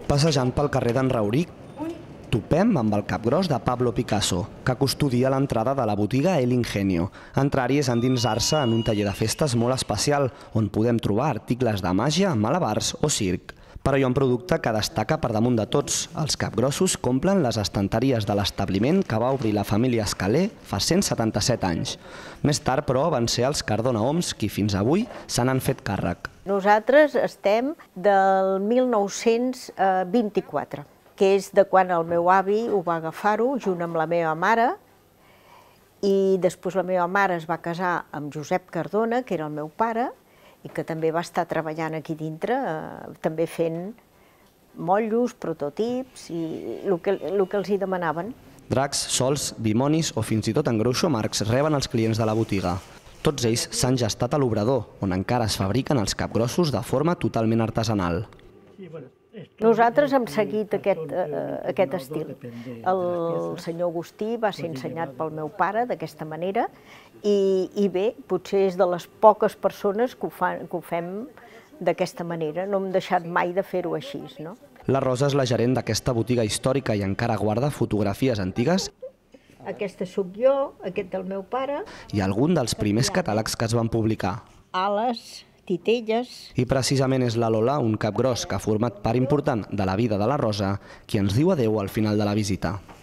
Passejant pel carrer d'en Rauric, topem amb el capgròs de Pablo Picasso, que custodia l'entrada de la botiga El Ingenio. Entrar-hi és endinsar-se en un taller de festes molt especial, on podem trobar articles de màgia, malabars o circ. Però hi ha un producte que destaca per damunt de tots. Els capgrossos complen les estanteries de l'establiment que va obrir la família Escaler fa 177 anys. Més tard, però, van ser els Cardona Homs qui fins avui se n'han fet càrrec. Nosaltres estem del 1924, que és de quan el meu avi ho va agafar-ho junt amb la meva mare, i després la meva mare es va casar amb Josep Cardona, que era el meu pare, i que també va estar treballant aquí dintre, també fent motllos, prototips i el que els hi demanaven. Dracs, sols, dimonis o fins i tot engruixo marcs reben els clients de la botiga. Tots ells s'han gestat a l'obrador, on encara es fabriquen els capgrossos de forma totalment artesanal. Nosaltres hem seguit aquest estil. El senyor Agustí va ser ensenyat pel meu pare d'aquesta manera i bé, potser és de les poques persones que ho fem d'aquesta manera. No hem deixat mai de fer-ho així, no? La Rosa és la gerent d'aquesta botiga històrica i encara guarda fotografies antigues. Aquesta sóc jo, aquest del meu pare. I algun dels primers catàlegs que es van publicar. Ales, titelles. I precisament és la Lola, un capgros que ha format part important de la vida de la Rosa, qui ens diu adeu al final de la visita.